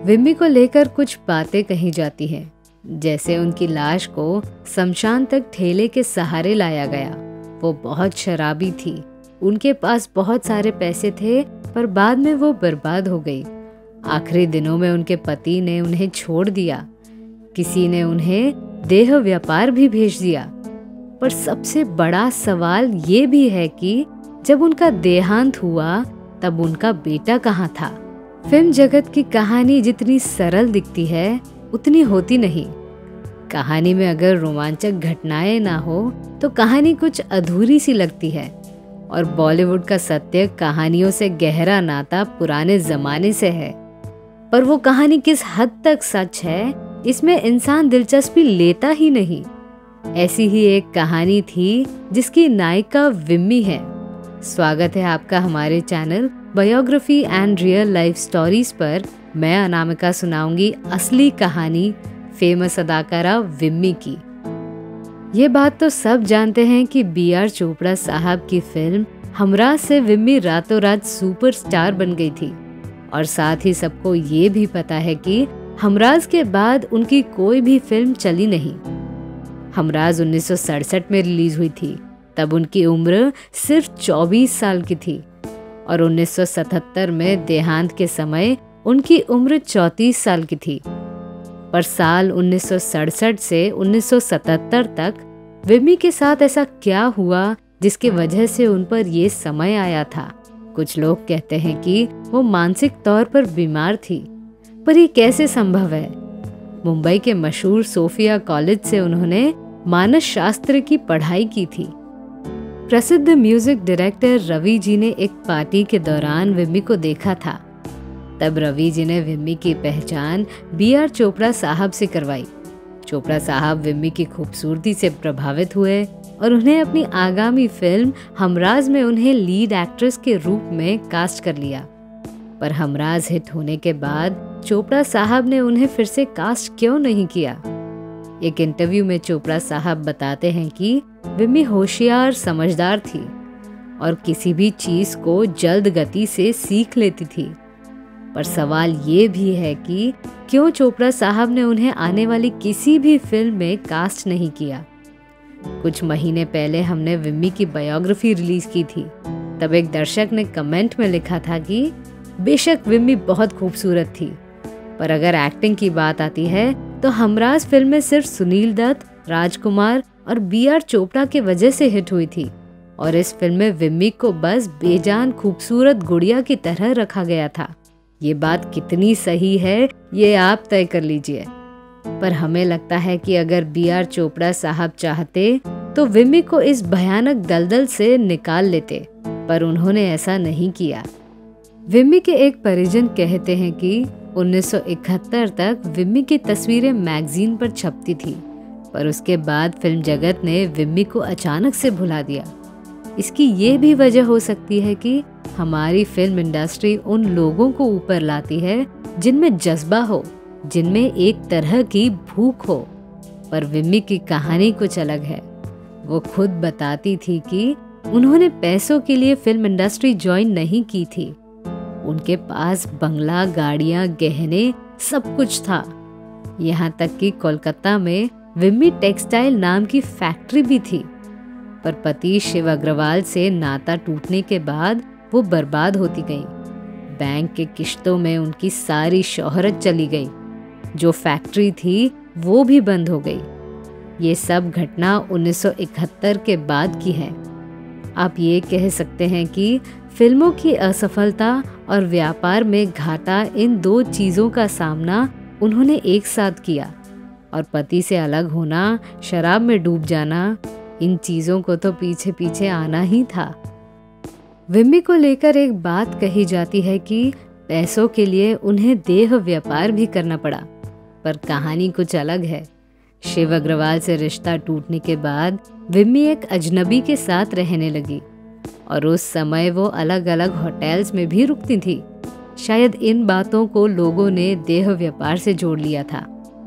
विम्मी को लेकर कुछ बातें कही जाती हैं, जैसे उनकी लाश को शमशान तक ठेले के सहारे लाया गया। वो बहुत शराबी थी, उनके पास बहुत सारे पैसे थे, पर बाद में वो बर्बाद हो गई। आखिरी दिनों में उनके पति ने उन्हें छोड़ दिया। किसी ने उन्हें देह व्यापार भी भेज दिया। पर सबसे बड़ा सवाल ये भी है कि जब उनका देहांत हुआ तब उनका बेटा कहाँ था। फिल्म जगत की कहानी जितनी सरल दिखती है उतनी होती नहीं। कहानी में अगर रोमांचक घटनाएं ना हो तो कहानी कुछ अधूरी सी लगती है। और बॉलीवुड का सत्य कहानियों से गहरा नाता पुराने जमाने से है, पर वो कहानी किस हद तक सच है इसमें इंसान दिलचस्पी लेता ही नहीं। ऐसी ही एक कहानी थी जिसकी नायिका विम्मी है। स्वागत है आपका हमारे channel biography and real life stories पर। मैं अनामिका सुनाऊंगी असली कहानी फेमस अदाकारा विम्मी की। ये बात तो सब जानते हैं कि B.R. चोपड़ा साहब की फिल्म हमराज से विम्मी रातों रात सुपरस्टार बन गई थी। और साथ ही सबको ये भी पता है कि हमराज के बाद उनकी कोई भी फिल्म चली नहीं। हमराज 1967 में रिलीज हुई थी, तब उनकी उम्र सिर्फ 24 साल की थी। और 1977 में देहांत के समय उनकी उम्र 34 साल की थी। पर साल 1967 से 1977 तक विम्मी के साथ ऐसा क्या हुआ जिसकी वजह से उन पर ये समय आया था। कुछ लोग कहते हैं कि वो मानसिक तौर पर बीमार थी, पर ये कैसे संभव है। मुंबई के मशहूर सोफिया कॉलेज से उन्होंने मानस शास्त्र की पढ़ाई की थी। प्रसिद्ध म्यूजिक डायरेक्टर रवि जी ने एक पार्टी के दौरान विम्मी को देखा था। तब रवि जी ने विम्मी की पहचान B.R. चोपड़ा साहब से करवाई। चोपड़ा साहब विम्मी की खूबसूरती से प्रभावित हुए और उन्हें अपनी आगामी फिल्म हमराज में उन्हें लीड एक्ट्रेस के रूप में कास्ट कर लिया। पर हमराज हिट होने के बाद चोपड़ा साहब ने उन्हें फिर से कास्ट क्यों नहीं किया। एक इंटरव्यू में चोपड़ा साहब बताते हैं कि विम्मी होशियार समझदार थी और किसी भी चीज को जल्द गति से सीख लेती थी। पर सवाल ये भी है कि क्यों चोपड़ा साहब ने उन्हें आने वाली किसी भी फिल्म में कास्ट नहीं किया। कुछ महीने पहले हमने विम्मी की बायोग्राफी रिलीज की थी। तब एक दर्शक ने कमेंट में लिखा था कि बेशक विम्मी बहुत खूबसूरत थी, पर अगर एक्टिंग की बात आती है तो हमराज फिल्म में सिर्फ सुनील दत्त, राजकुमार और B.R. चोपड़ा के वजह से हिट हुई थी। और इस फिल्म में विम्मी को बस बेजान खूबसूरत गुड़िया की तरह रखा गया था। ये बात कितनी सही है ये आप तय कर लीजिए। पर हमें लगता है कि अगर B.R. चोपड़ा साहब चाहते तो विम्मी को इस भयानक दलदल से निकाल लेते, पर उन्होंने ऐसा नहीं किया। विम्मी के एक परिजन कहते हैं कि 1971 तक विम्मी की तस्वीरें मैगजीन पर छपती थी, पर उसके बाद फिल्म जगत ने विम्मी को अचानक से भुला दिया। इसकी ये भी वजह हो सकती है कि हमारी फिल्म इंडस्ट्री उन लोगों को ऊपर लाती है जिनमें जज्बा हो, जिनमें एक तरह की भूख हो। पर विम्मी की कहानी कुछ अलग है। वो खुद बताती थी कि उन्होंने पैसों के लिए फिल्म इंडस्ट्री ज्वाइन नहीं की थी। उनके पास बंगला, गाड़ियां, गहने सब कुछ था। यहाँ तक कि कोलकाता में विम्मी टेक्सटाइल नाम की फैक्ट्री भी थी। पर पति शिव अग्रवाल से नाता टूटने के बाद वो बर्बाद होती गई। बैंक के किश्तों में उनकी सारी शोहरत चली गई। जो फैक्ट्री थी वो भी बंद हो गई। ये सब घटना 1971 के बाद की है। आप ये कह सकते हैं कि फिल्मों की असफलता और व्यापार में घाटा, इन दो चीजों का सामना उन्होंने एक साथ किया। और पति से अलग होना, शराब में डूब जाना, इन चीजों को तो पीछे पीछे आना ही था। विम्मी को लेकर एक बात कही जाती है कि पैसों के लिए उन्हें देह व्यापार भी करना पड़ा, पर कहानी कुछ अलग है। शिव अग्रवाल से रिश्ता टूटने के बाद विम्मी एक अजनबी के साथ रहने लगी और उस समय वो अलग अलग होटल्स में भी रुकती थी। शायद इन बातों को लोगों ने देह व्यापार से जोड़ लिया था।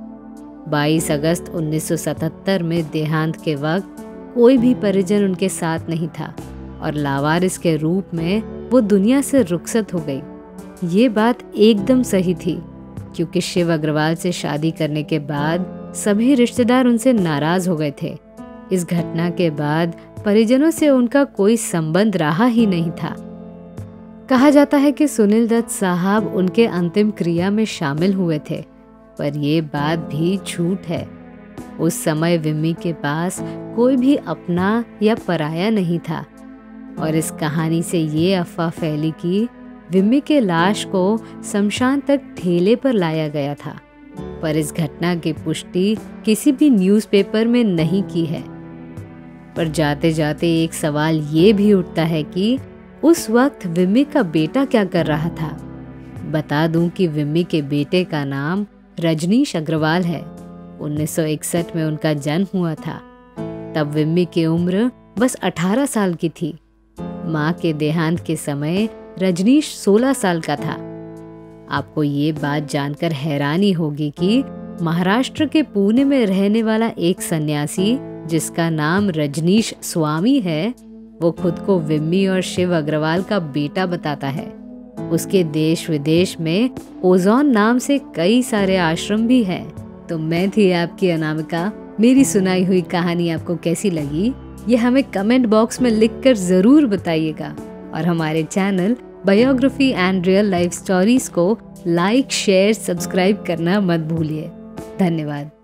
22 अगस्त 1977 में देहांत के वक्त कोई भी परिजन उनके साथ नहीं था और लावारिस के रूप में वो दुनिया से रुखसत हो गई। ये बात एकदम सही थी। क्योंकि शिव अग्रवाल से शादी करने के बाद सभी रिश्तेदार उनसे नाराज हो गए थे। इस घटना के बाद परिजनों से उनका कोई संबंध रहा ही नहीं था। कहा जाता है कि सुनील दत्त साहब उनके अंतिम क्रिया में शामिल हुए थे, पर ये बात भी झूठ है। उस समय विम्मी के पास कोई भी अपना या पराया नहीं था और इस कहानी से ये अफवाह फैली कि विम्मी के लाश को शमशान तक ठेले पर लाया गया था, पर इस घटना की पुष्टि किसी भी न्यूज़पेपर में नहीं की है। पर जाते जाते एक सवाल ये भी उठता है कि उस वक्त विम्मी का बेटा क्या कर रहा था। बता दूं कि विम्मी के बेटे का नाम रजनीश अग्रवाल है। 1961 में उनका जन्म हुआ था। तब विम्मी की उम्र बस 18 साल की थी। माँ के देहांत के समय रजनीश 16 साल का था। आपको ये बात जानकर हैरानी होगी कि महाराष्ट्र के पुणे में रहने वाला एक सन्यासी जिसका नाम रजनीश स्वामी है, वो खुद को विम्मी और शिव अग्रवाल का बेटा बताता है। उसके देश विदेश में ओजोन नाम से कई सारे आश्रम भी हैं। तो मैं थी आपकी अनामिका। मेरी सुनाई हुई कहानी आपको कैसी लगी, ये हमें कमेंट बॉक्स में लिखकर जरूर बताइएगा और हमारे channel biography and real life stories को लाइक, शेयर, सब्सक्राइब करना मत भूलिए। धन्यवाद।